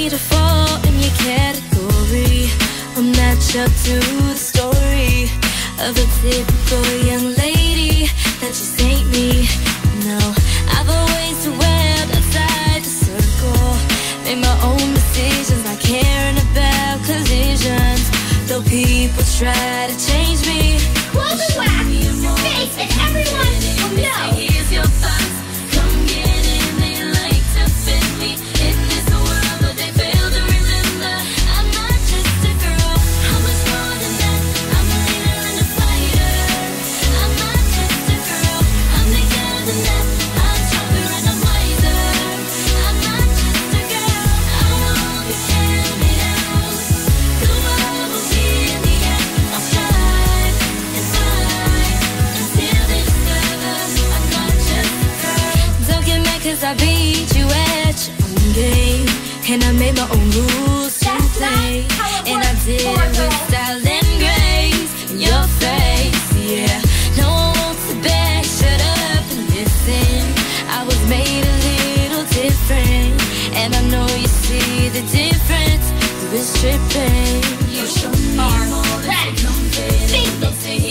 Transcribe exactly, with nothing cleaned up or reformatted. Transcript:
me to fall in your category or match up to the story of a typical young lady that just ain't me. No, I've always dwelled outside the circle, made my own decisions, not caring about collisions. Though people try to change me, close and wax your face and everyone will know. Here's your thoughts, come get in. They like to fit me in this world, but they fail to remember I'm not just a girl. I'm much more than that. I'm a leader and a fighter. I'm not just a girl. I'm bigger than that. I'm stronger and I'm wiser. I'm not just a girl. I won't be counted out. The world will be in the end. I'll strive and fight until they discover I'm not just a girl. Don't get mad 'cause I beat you at your own game, and I made my own rules to play, and I did it with style and grace in your face. Yeah, no one wants to back. Shut up and listen. I was made a little different, and I know you see the difference. You was tripping. You show me more than you can.